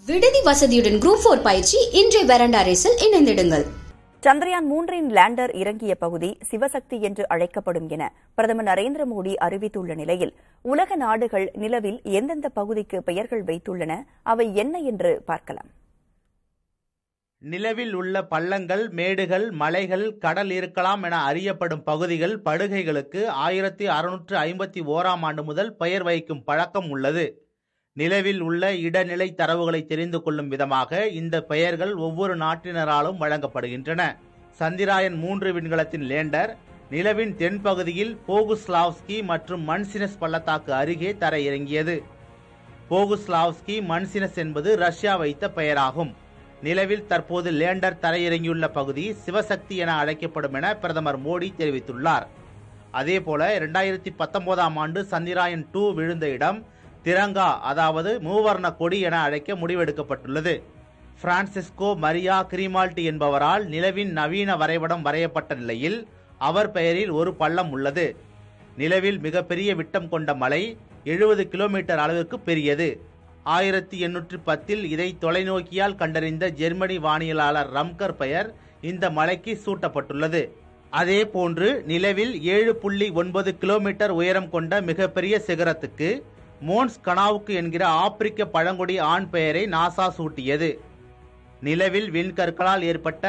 விடுதி வசதியுடன் குரூப் 4 பயிற்சி இன்றைய வெரண்டா ரேஸில் இணைந்திடுங்கள். சந்திரயான் 3 லேண்டர் இறங்கிய பகுதி சிவசக்தி என்று அழைக்கப்படும் என பிரதமர் நரேந்திர மோடி அறிவித்துள்ள நிலையில் உலக நாடுகள் நிலவில் எந்தெந்த பகுதிக்கு பெயர்கள் வைத்துள்ளன, அவை என்ன என்று பார்க்கலாம். நிலவில் உள்ள பள்ளங்கள், மேடுகள், மலைகள், கடல் இருக்கலாம் என அறியப்படும் பகுதிகள், படுகைகளுக்கு 1651ஆம் ஆண்டு முதல் பெயர் வைக்கும் பழக்கம் உள்ளது. நிலவில் உள்ள இடநிலை தரவுகளை தெரிந்து கொள்ளும் விதமாக இந்த பெயர்கள் ஒவ்வொரு நாட்டினராலும் வழங்கப்படுகின்றன. சந்திரயான் 3 விண்கலத்தின் லேண்டர் நிலவின் தென்பகுதியில் போகுஸ்லாவ்ஸ்கி மற்றும் மன்சினஸ் பள்ளத்தாக்கு அருகே தரையிறங்கியது. போகுஸ்லாவ்ஸ்கி மன்சினஸ் என்பது ரஷ்யா வைத்த பெயராகும். நிலவில் தற்போது லேண்டர் தரையிறங்கியுள்ள பகுதி சிவசக்தி என அழைக்கப்படும் என பிரதமர் மோடி தெரிவித்துள்ளார். அதேபோல 2019ஆம் ஆண்டு சந்திரயான் 2 விழுந்த இடம் திரங்கா, அதாவது மூவர்ண கொடி என அழைக்க முடிவெடுக்கப்பட்டுள்ளது. பிரான்சிஸ்கோ மரியா கிரிமால்டி என்பவரால் நிலவின் நவீன வரைபடம் வரையப்பட்ட நிலையில் அவர் பெயரில் ஒரு பள்ளம் உள்ளது. நிலவில் மிகப்பெரிய விட்டம் கொண்ட மலை 70 கிலோமீட்டர் அளவிற்கு பெரியது. 1810இல் இதை தொலைநோக்கியால் கண்டறிந்த ஜெர்மனி வானியலாளர் ரம்கர் பெயர் இந்த மலைக்கு சூட்டப்பட்டுள்ளது. அதே போன்று நிலவில் 7.9 கிலோமீட்டர் உயரம் கொண்ட மிகப்பெரிய சிகரத்துக்கு மோன்ஸ் கனாவுக்கு என்கிற ஆப்பிரிக்க பழங்குடி ஆண் பெயரை நாசா சூட்டியது. நிலவில் விண்கற்களால் ஏற்பட்ட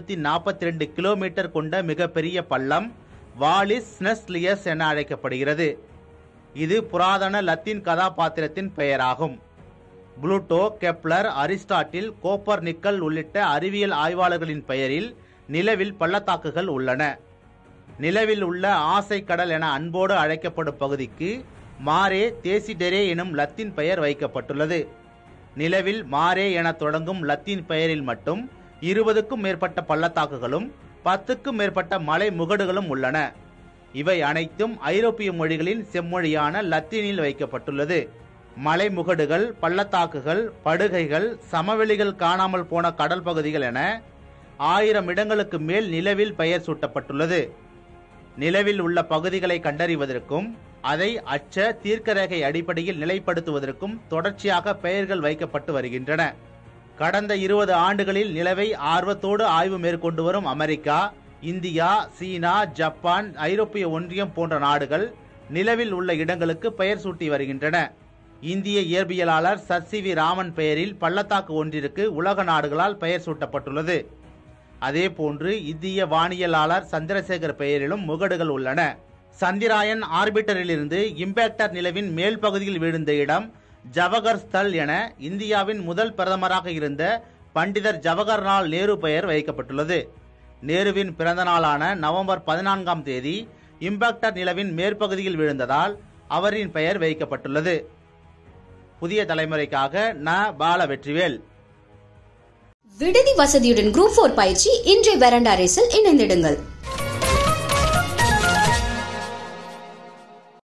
542 கிலோமீட்டர் கொண்ட மிகப்பெரிய பள்ளம் வாலிஸ் ஸ்னெஸ்லியஸ் என அழைக்கப்படுகிறது. இது புராதன லத்தீன் கதாபாத்திரத்தின் பெயராகும். புளூட்டோ, கெப்லர், அரிஸ்டாட்டில், கோப்பர்நிக்கஸ் உள்ளிட்ட அறிவியல் ஆய்வாளர்களின் பெயரில் நிலவில் பள்ளத்தாக்குகள் உள்ளன. நிலவில் உள்ள ஆசை கடல் என அன்போடு அழைக்கப்படும் பகுதிக்கு மாரே தேசிடெரே எனும் லத்தீன் பெயர் வைக்கப்பட்டுள்ளது. நிலவில் மாரே என தொடங்கும் லத்தீன் பெயரில் மட்டும் 20க்கும் மேற்பட்ட பள்ளத்தாக்குகளும் 10க்கும் மேற்பட்ட மலை முகடுகளும் உள்ளன. இவை அனைத்தும் ஐரோப்பிய மொழிகளின் செம்மொழியான லத்தீனில் வைக்கப்பட்டுள்ளது. மலை முகடுகள், பள்ளத்தாக்குகள், படுகைகள், சமவெளிகள், காணாமல் போன கடல் பகுதிகள் என 1000 இடங்களுக்கு மேல் நிலவில் பெயர் சூட்டப்பட்டுள்ளது. நிலவில் உள்ள பகுதிகளை கண்டறிவதற்கும் அதை அச்ச தீர்க்கரேகை அடிப்படையில் நிலைப்படுத்துவதற்கும் தொடர்ச்சியாக பெயர்கள் வைக்கப்பட்டு வருகின்றன. கடந்த 20 ஆண்டுகளில் நிலவை ஆர்வத்தோடு ஆய்வு மேற்கொண்டு வரும் அமெரிக்கா, இந்தியா, சீனா, ஜப்பான், ஐரோப்பிய ஒன்றியம் போன்ற நாடுகள் நிலவில் உள்ள இடங்களுக்கு பெயர் சூட்டி வருகின்றன. இந்திய இயற்பியலாளர் சர் சி வி ராமன் பெயரில் பள்ளத்தாக்கு ஒன்றிற்கு உலக நாடுகளால் பெயர் சூட்டப்பட்டுள்ளது. அதேபோன்று இந்திய வானியலாளர் சந்திரசேகர் பெயரிலும் முகடுகள் உள்ளன. சந்திரயான் ஆர்பிட்டரிலிருந்து இம்பாக்டர் நிலவின் மேல் பகுதியில் விழுந்த இடம் ஜவஹர் ஸ்தல் என இந்தியாவின் முதல் பிரதமராக இருந்த பண்டிதர் ஜவஹர்லால் நேரு பெயர் வைக்கப்பட்டுள்ளது. நேருவின் பிறந்த நாளான நவம்பர் 14ஆம் தேதி இம்பாக்டர் நிலவின் மேற்பகுதியில் விழுந்ததால் அவரின் பெயர் வைக்கப்பட்டுள்ளது. புதிய தலைமுறைக்காக பால வெற்றிவேல். விடுதி வசதியுடன் குரூப் 4 பயிற்சி இன்றைய வெரண்டா ரேஸில் இணைந்திடுங்கள்.